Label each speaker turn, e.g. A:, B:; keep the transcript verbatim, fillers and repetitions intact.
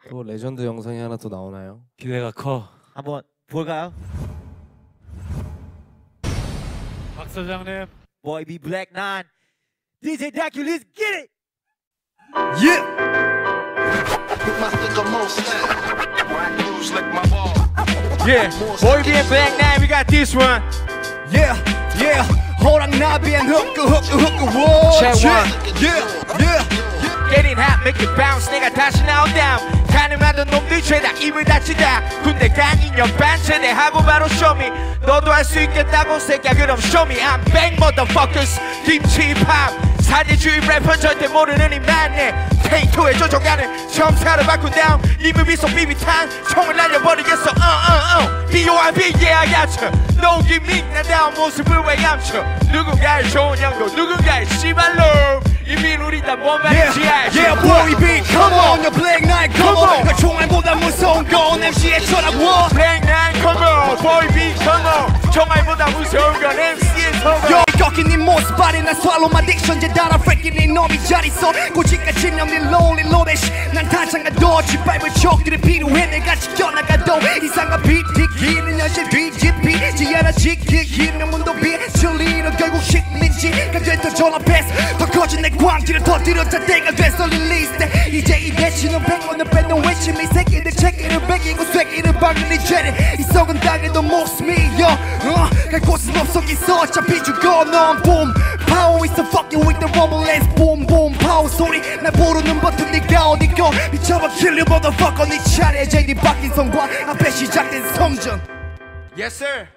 A: 또 레전드 영상이 하나 또 나오나요?
B: 기대가 커.
C: 한번 볼까요?
B: 박 사장님.
C: Boy be 블랙나인 디제이 다큐 let's get it!
D: Yeah! Put my stick on most slam. Rock news like my ball.
C: Yeah, Boy be 블랙나인 we got this one.
D: Yeah, yeah. 호랑나비 and hooker, hooker, hooker, whoa.
C: Check one.
D: Yeah, yeah.
C: Getting hot, make it bounce. 내가 다시 나온다. 가능하던 놈들 죄다 입을 닫히다. 군대 강인 옆반 제대하고 바로 쇼미. 너도 할 수 있겠다고 새끼야 그럼 쇼미. I'm bang motherfuckers. 김치밥. 사대주의 래퍼 절대 모르는 이 만네. 테이크에 조종하는 점사를 바꾼 다음 이 뮤비 속 비비탄 총을 날려버리겠어. uh, uh, uh. B O R B yeah I got you. 농기믹 나다운 모습을 왜 감춰. 누군가의 좋은 형도 누군가의 씨발로. 이미 우리 다 뭔 말인지 알죠.
D: Yeah, boy be come on. 너 블랙나인 come on. 그 총알보다 무서운 건 엠씨의 철학워.
C: 블랙나인 come on. Boy be come on. 총알보다 무서운 건 엠씨의 철학.
D: 꺾인 네 모습 아래 난 swallow my diction 제달아 freaking 네 놈이 잘 있어 고집까지 놈들 lonely loaded 난 타창과 더 짓밟을 촉들이 필요해 내가 지켜나가도 이상한 비티기는 현실 뒤집히지 않아 지키기는 문도 비틀리는 결국 식민지가 됐던 전화패스 더 커진 내 광기를 터뜨렸자 때가 됐어 릴리스 때 이제 이 대신은 백원을 뺏는 외침 이 새끼들 새끼를 베기고 쐐기를 박는 이 죄를 이 썩은 땅에도 목숨이여 어, 갈 곳은 없어 있어 어차피 죽어 넌 boom power is the fucking with the rumble let's boom boom power 소리 날 부르는 버튼 네가 어디고 미쳐봐 kill you motherfucker 네 차례 제이 박힌 성과 앞에 시작된 성전
C: Yes sir.